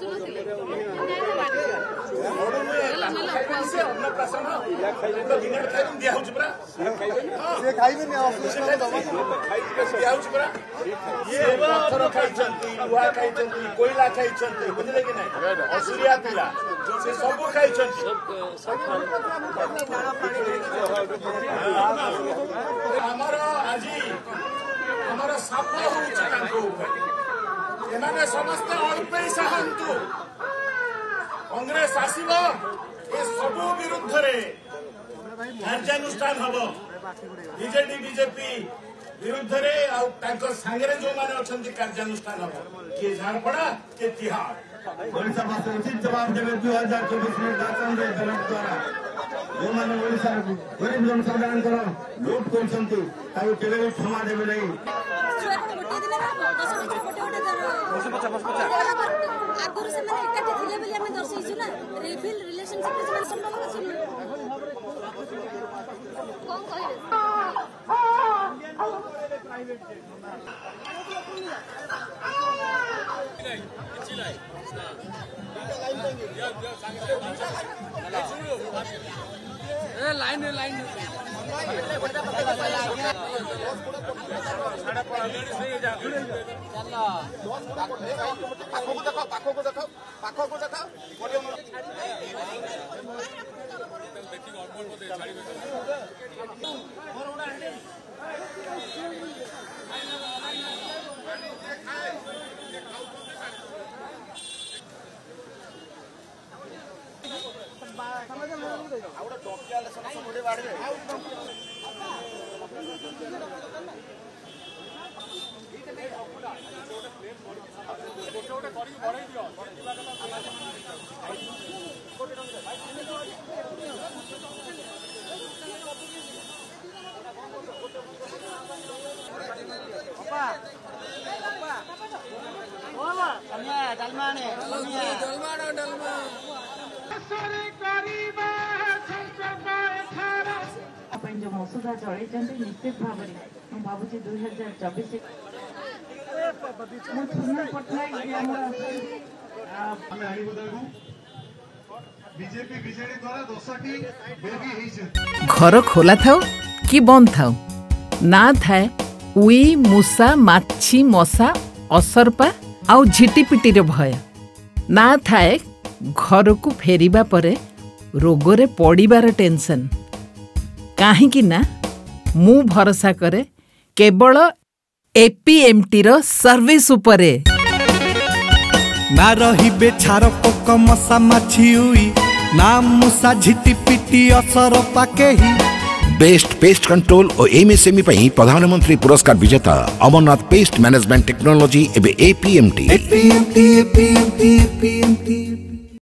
कोयला खाई बुझे कि असुरिया पिला से सब खाई आज आमर सफल होने समस्त अल्प सहतु कांग्रेस आसब ए सब विरुद्ध कार्यानुष्ठान हम बीजेडी बीजेपी विरुद्ध सांगे जो मैंने अच्छा कार्यानुष्ठान हम किए झारपड़ा किए तिहाड़ उचित जवाब देवे 2024 निर्वाचन द्वारा जो मैंने गरीब जनसाधारण लुट कर क्षमा देवे नहीं लाइन जो मसुदा चलते निश्चित भाव में भावुँ 2024 घर खोला था कि बंद था ना थाए उई मूसा माछी मशा असरपा आउ झिटिपिटी रे भय ना थाए घर को फेरिबा परे रोगरे पड़िबार टेंशन काहींकि ना मु भरोसा करे केवल एपीएमटी रो सर्विस उपरे ना रही छार पोक मशा माछी हुई ना मूसा झिटिपिटी असर पाके ही बेस्ट पेस्ट कंट्रोल और एमएसएमई पई प्रधानमंत्री पुरस्कार विजेता अमरनाथ पेस्ट मैनेजमेंट टेक्नोलॉजी एबे एपीएमटी।